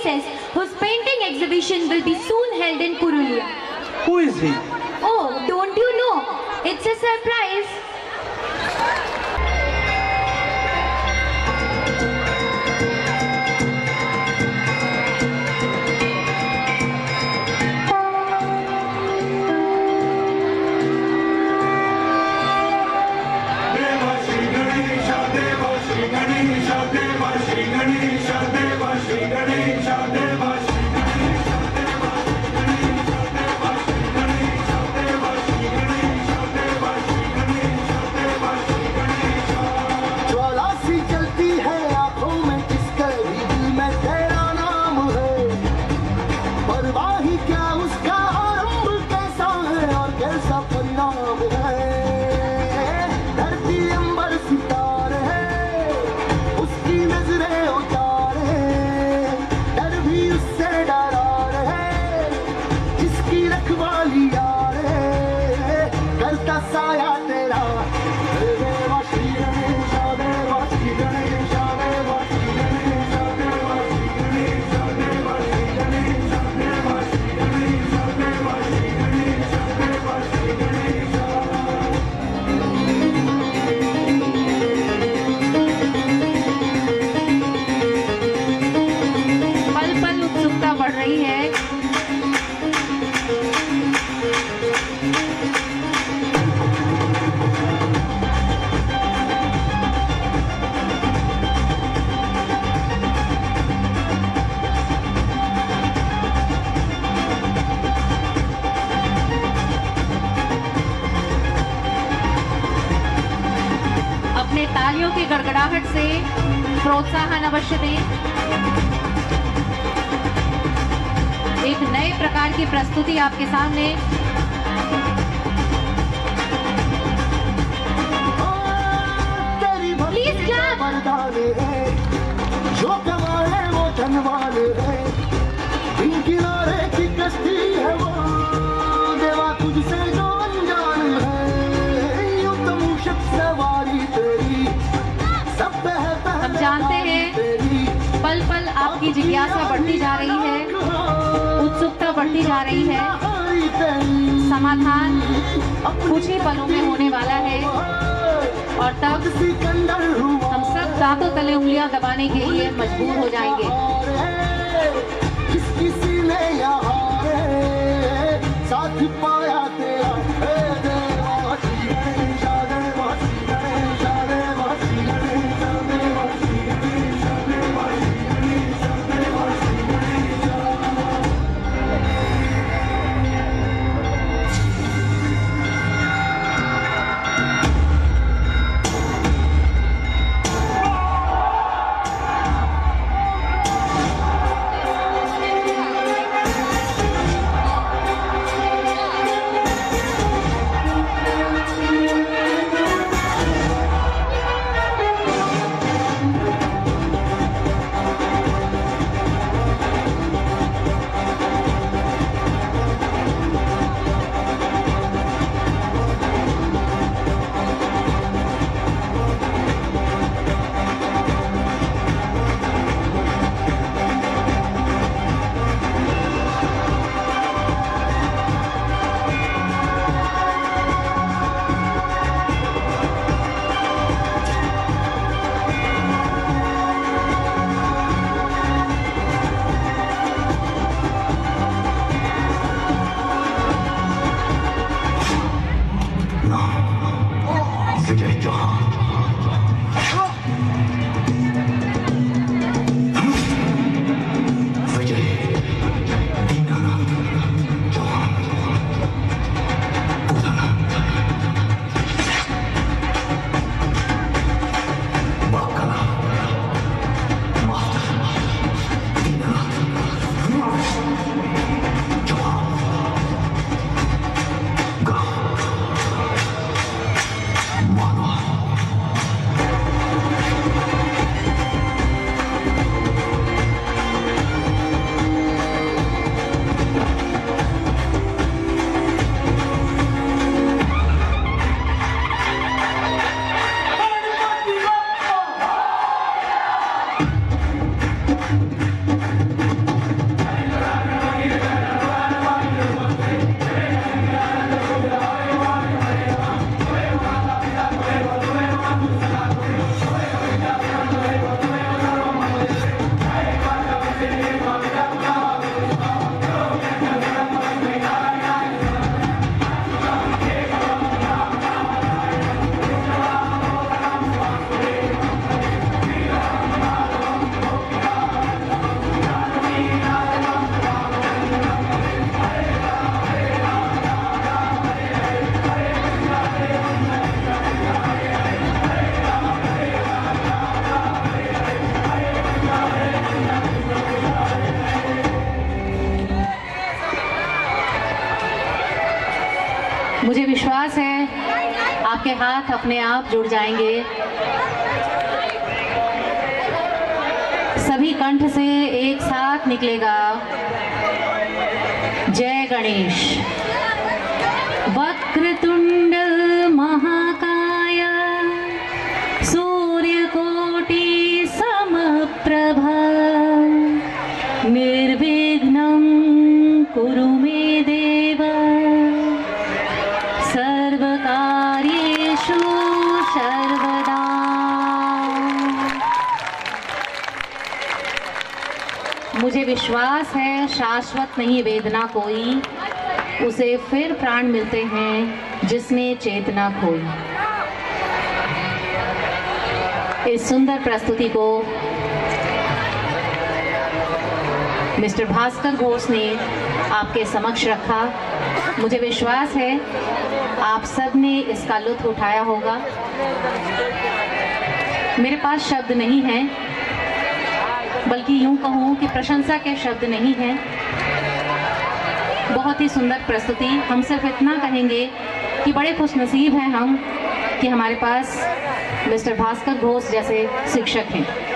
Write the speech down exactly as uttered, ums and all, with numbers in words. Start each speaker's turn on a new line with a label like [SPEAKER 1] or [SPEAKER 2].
[SPEAKER 1] princess whose painting exhibition will be soon held in Purulia.
[SPEAKER 2] Who is he?
[SPEAKER 1] Oh, don't you know? It's a surprise. तालियों की गड़गड़ाहट से प्रोत्साहन अवश्य दें। एक नए प्रकार की प्रस्तुति आपके सामने। Please clap. जो कमाए वो धनवान है, इन किनारे की कश्ती है वो, देवा तुझसे जो अनजान है, यूं तो मूषक सवारी तेरी। हम जानते हैं पल पल आपकी जिज्ञासा बढ़ती जा रही है, उत्सुकता बढ़ती जा रही है। समाधान कुछ ही पलों में होने वाला है और तब हम सब दांतों तले उंगलियां दबाने के लिए मजबूर हो जाएंगे। किसी ने साथ पाया तेरा
[SPEAKER 2] मुझे विश्वास है आपके हाथ अपने आप जुड़ जाएंगे। सभी कंठ से एक साथ निकलेगा जय गणेश। वक्रतुंड महाकाय सूर्यकोटि समप्रभ निर्विघ्नं कुरु मे देव सर्वकार्येषु सर्वदा। मुझे विश्वास है शाश्वत नहीं वेदना कोई, उसे फिर प्राण मिलते हैं जिसने चेतना खोई। इस सुंदर प्रस्तुति को मिस्टर भास्कर घोष ने आपके समक्ष रखा। मुझे विश्वास है आप सब ने इसका लुत्फ उठाया होगा। मेरे पास शब्द नहीं है, बल्कि यूं कहूं कि प्रशंसा के शब्द नहीं हैं। बहुत ही सुंदर प्रस्तुति। हम सिर्फ इतना कहेंगे कि बड़े खुशनसीब हैं हम कि हमारे पास मिस्टर भास्कर घोष जैसे शिक्षक हैं।